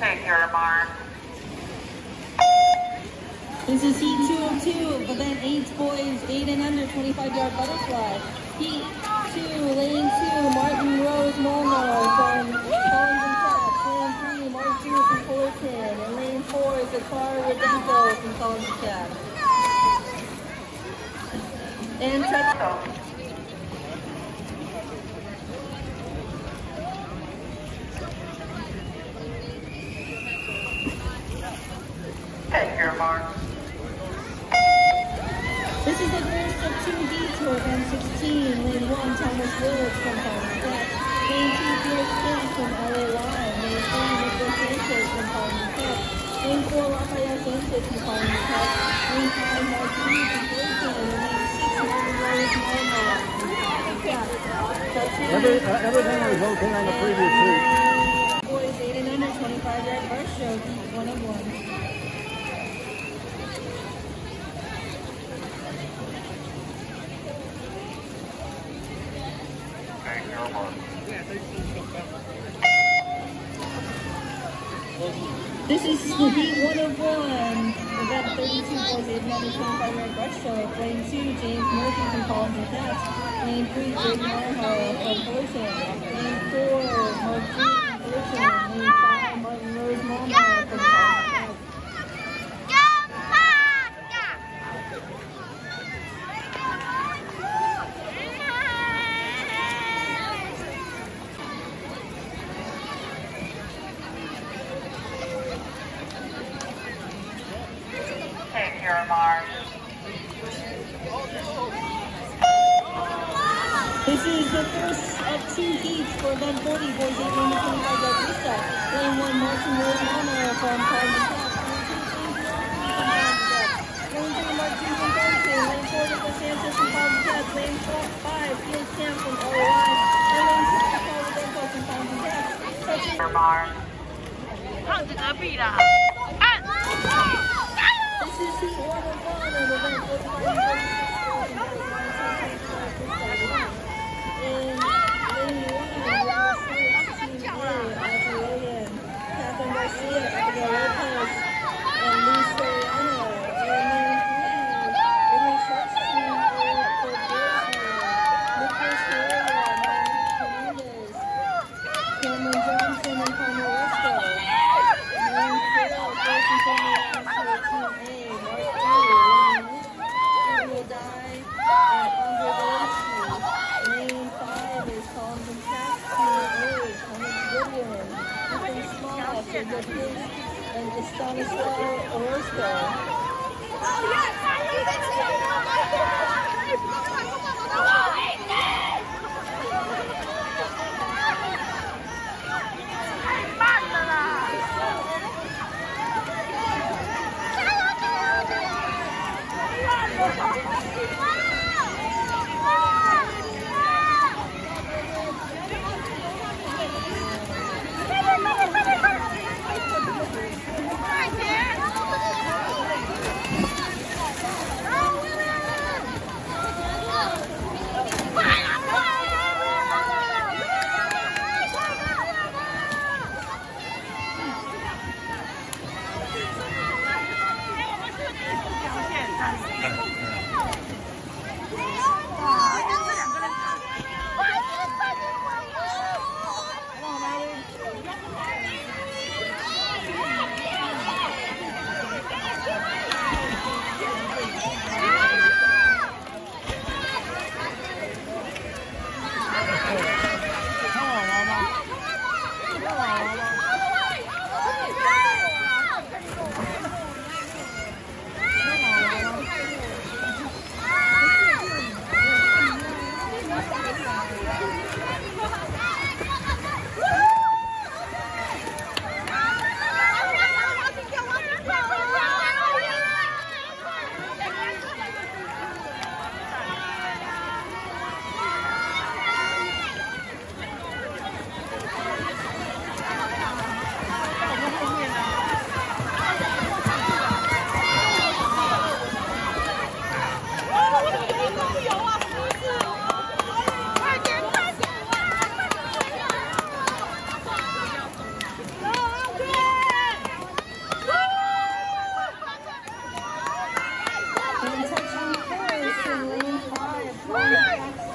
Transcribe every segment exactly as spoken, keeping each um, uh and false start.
Take your mark. This is Heat two oh two of Event eight's boys, eight and under, twenty-five yard butterfly. Heat two, lane two, Martin Rose Molnar from Collins and Katz. Lane three, Mark Drew from Fullerton. And lane four is a car with Rico from Collins and Katz. And check. Take your mark. This is the first of two heats for Event sixteen. Lane one, Thomas Willits from Collins and Katz. Lane two, Pierce Kent from L A Line. Lane three, Nicholas Sanchez from Collins and Katz. Lane four, Rafael Sanchez from Collins and Katz. Lane five, Mark Drew from Fullerton. And lane six, Martin Rose Molnar from Collins and Katz. Every, uh, everything was okay on the previous heat. Boys eight and under, twenty-five yard brush show, heat one of one. This is the heat one of one. Event thirty-two, boys eight and under, twenty-five yard brush show. Lane two, James Murphy from Collins and Katz. Lane three, Greg Marho from Fullerton. Lane four, Mark Drew from Fullerton. Lane five, Martin Rose Molnar from Collins and Katz. Take your mark. This is the first of two heats for Event forty, boys eight and under, twenty-five yard freestyle. Lane one, Martin Rose Molnar from Collins and Katz. Lane three, Mark Drew from Fullerton. Lane four, Nicholas Sanchez from Collins and Katz. Lane five, Pierce Kent from L A Line. And lane six, Paul Rodenko from Collins and Katz. Take your mark. 胖子隔壁的，看。 This is heat one of one of Event forty-five. Catherine Garcia, Abigail Lopez, and Lee Soriano. And then three, Whitney Sharpstein for Berkshire. Nicholas Ferreira, Mike Hernandez, Cameron Johnson, and Palmer Resco. Lane four, Jason Palmer Resco, Team A, Mark Drew. Lane Will Die, and Andre Valensky. Lane five is Collins and Katz, Team A, Thomas Goodwin. Ethan Small for Good News, and Estanislao Orozco.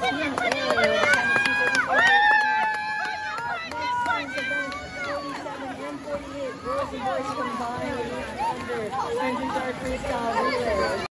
Team A, with a time of two thirty-four thirteen. Up next, men's event forty-seven and forty-eight, girls and boys combined, eight hundred, hundred yard freestyle relay.